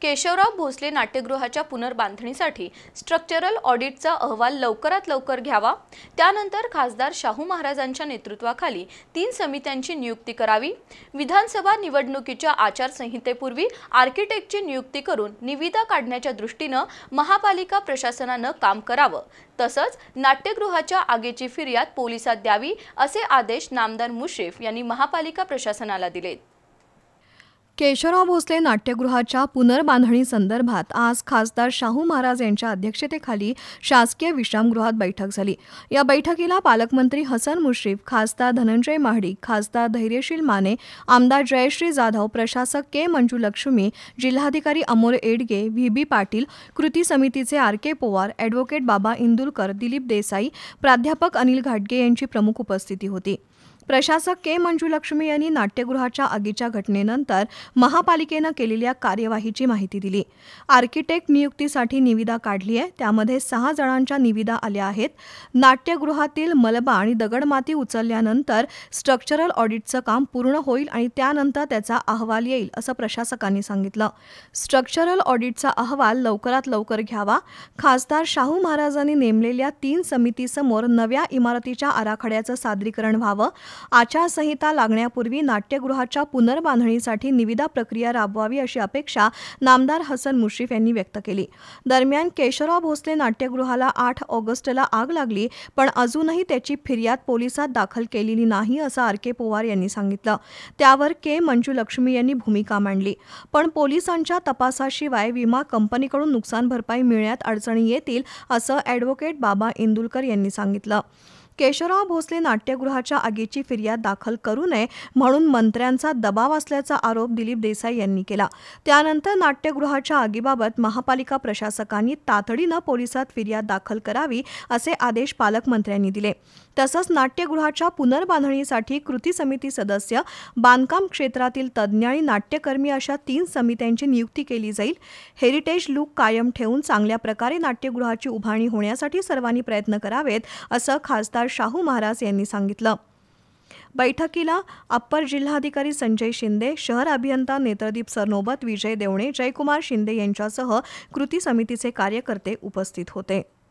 केशवराव भोसले नाट्यगृहाच्या पुनर्बांधणीसाठी स्ट्रक्चरल ऑडिटचा अहवाल लवकरात लवकर घ्यावा। त्यानंतर खासदार शाहू महाराजांच्या नेतृत्वाखाली 3 समित्यांची नियुक्ती करावी। विधानसभा निवडणुकीच्या आचारसंहितेपूर्वी आर्किटेक्टची नियुक्ती करून निविदा काढण्याच्या दृष्टीने महापालिका प्रशासनाने काम करावं। तसंच नाट्यगृहाच्या आगीची फिर्याद पोलिसात द्यावी असे आदेश नामदार मुश्रीफ यांनी महापालिका प्रशासनाला दिलेत। केशवराव भोसले नाट्यगृहाच्या पुनर्बांधणी संदर्भात आज खासदार शाहू महाराज यांच्या अध्यक्षतेखाली शासकीय विश्रामगृहात बैठक झाली। या बैठकीला पालकमंत्री हसन मुश्रीफ, खासदार धनंजय महाडिक, खासदार धैर्यशील माने, आमदार जयश्री जाधव, प्रशासक के मंजुलक्ष्मी, जिल्हाधिकारी अमोल एडगे, व्ही.बी. पाटील, कृती समितीचे आर.के. पवार, ॲडव्होकेट बाबा इंदुलकर, दिलीप देसाई, प्राध्यापक अनिल घाटगे यांची प्रमुख उपस्थिती होती। प्रशासक के मंजुलक्ष्मी यांनी नाट्यगृहाच्या आगीच्या घटनेनंतर महापालिकेनं केलेल्या कार्यवाहीची माहिती दिली। आर्किटेक्ट नियुक्तीसाठी निविदा काढली आहे, त्यामध्ये 6 जणांच्या निविदा आल्या आहेत। नाट्यगृहातील मलबा आणि दगडमाती उचलल्यानंतर स्ट्रक्चरल ऑडिटचं काम पूर्ण होईल आणि त्यानंतर त्याचा अहवाल येईल असं प्रशासकांनी सांगितलं। स्ट्रक्चरल ऑडिटचा अहवाल लवकरात लवकर घ्यावा। खासदार शाहू महाराजांनी नेमलेल्या 3 समितीसमोर नव्या इमारतीच्या आराखड्याचं सादरीकरण व्हावं। आचारसंहिता लागण्यापूर्वी नाट्यगृहाच्या पुनर्बांधणीसाठी निविदा प्रक्रिया राबवावी अशी अपेक्षा नामदार हसन मुश्रीफ यांनी व्यक्त केली। दरम्यान केशवराव भोसले नाट्यगृहाला 8 ऑगस्टला आग लागली, पण अजूनही त्याची फिर्याद पोलिसात दाखल केलेली नाही असं आर.के. पवार यांनी सांगितलं। त्यावर के मंजुलक्ष्मी यांनी भूमिका मांडली, पण पोलिसांच्या तपासाशिवाय विमा कंपनीकडून नुकसान भरपाई मिळण्यात अडचणी येतील असं ॲडव्होकेट बाबा इंदुलकर यांनी सांगितलं। केशवराव भोसले नाट्यगृहाच्या आगीची फिर्याद दाखल करू नये म्हणून मंत्र्यांचा दबाव असल्याचा आरोप दिलीप देसाई यांनी केला। त्यानंतर नाट्यगृहाच्या आगीबाबत महापालिका प्रशासकांनी तातडीनं पोलिसात फिर्याद दाखल करावी असे आदेश पालकमंत्र्यांनी दिले। तसंच नाट्यगृहाच्या पुनर्बांधणीसाठी कृती समिती सदस्य, बांधकाम क्षेत्रातील तज्ज्ञ आणि नाट्यकर्मी अशा 3 समित्यांची नियुक्ती केली जाईल। हेरिटेज लूक कायम ठेवून चांगल्या प्रकारे नाट्यगृहाची उभारणी होण्यासाठी सर्वांनी प्रयत्न करावेत असं खासदार शाहू महाराज यांनी सांगितलं। बैठकीला अप्पर जिल्हाधिकारी संजय शिंदे, शहर अभियंता नेत्रदीप सरनोबत, विजय देवणे, जयकुमार शिंदे यांच्यासह कृती समितीचे कार्यकर्ते उपस्थित होते।